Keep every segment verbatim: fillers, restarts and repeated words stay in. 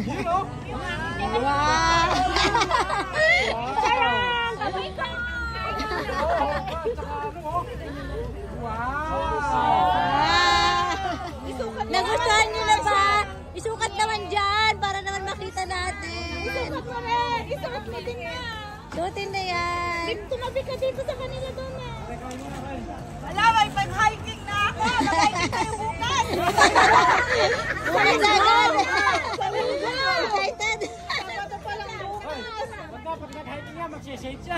Wow! Sarang! Kamay ka! Nagustuhan nyo na ba? Isukat naman dyan para naman makita natin. Isukat mo rin! Isukat mo din yan! Suotin na yan. Tumabi ka dito sa kanila doon eh. Wala, may pag-hiking na ako. Mag-hiking tayo bukas. Bukas agad. Excited. Sabado pa lang bukas. Pag dapat nag-hiking niya, magsishade siya.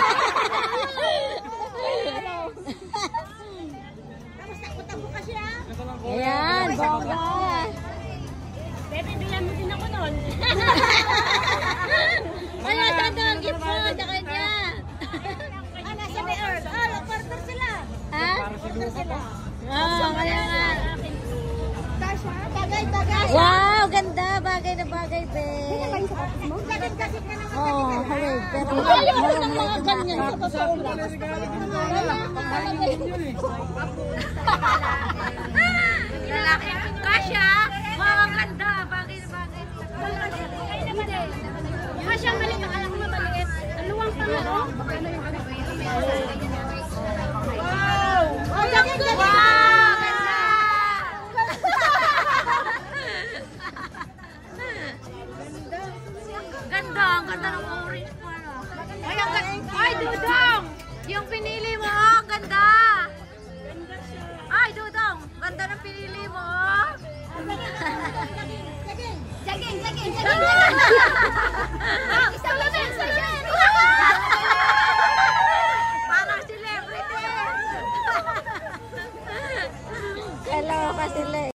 Tapos takbo-takbo ka siya. Ayan, bongga. Bebe, bilan mo din ako nun. Wala sa dog, gift mo sa kanya. Ah, nasa may earth. Ah, nag-partner sila. Ha? Partner sila. Oo, kaya nga. Tasha, bagay, bagay. Wow, ganda. Bagay na bagay, be. Galit-galit ka naman. Oo, hawig. Pero Ayoko ng mga ganyan sa totoo lang. lalaki. Kasha, wow, ganda. Bagay na bagay. Kasha, maliit. Akala ko mabaliit. Aluwang pa nga, no? Wow! Oh, galing, galing! Wow, ganda. Ganda, ang ganda ng orange mo, ano. Ay, ang ganda. Ay, Dudong! Yung pinili mo, oh, ganda. Ay, Dudong, ganda ng pinili mo, oh. Jaging, jaging, jaging! Isang lamin, isang lamin! Parang celebrity. Hello, ka sila.